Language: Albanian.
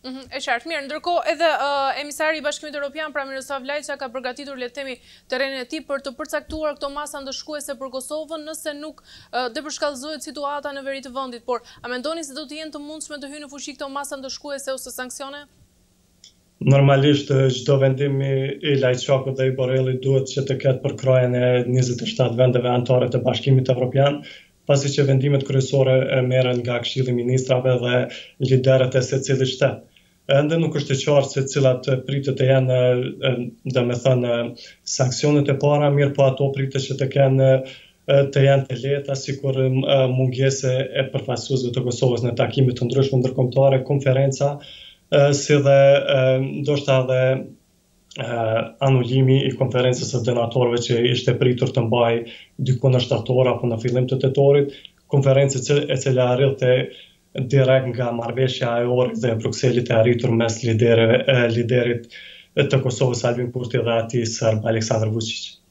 E qartë, mirë, ndërkohë edhe emisari i Bashkimit Evropian, pra Miroslav Lajçak, ka përgatitur, le të themi, terrenin e tij për të përcaktuar këto masa ndëshkuese për Kosovën, nëse nuk do përshkallëzohet situata në veri të vendit, por a mendoni se do të jenë të mundshme të hyjnë në fuqi këto masa ndëshkuese ose sanksione? Normalisht çdo vendim i Lajçakut dhe i Borrellit duhet që të ketë përkrajen e 27 vendeve anëtare të Bashkimit Evropian, pasi që vendimet kryesore merren nga Këshilli i Ministrave dhe liderët e secilit shtet. Ende nuk është e qartë se cilat pritet të jenë, domethënë, sanksionet e para, mirë po ato pritet që të jenë të lehta, sikur mungese e përfaqësuesve të Kosovës në takime të ndryshme ndërkombëtare, konferenca, si dhe ndoshta edhe anullimi i konferencës së donatorëve që ishte pritur të mbajë diku në shtator apo në fillim të tetorit, konferencë e cila arrinte direkt nga marrëveshja e Ohrit dhe Brukselit e arritur mes liderit të Kosovës Albin Kurti dhe atij serb Aleksandar Vučić.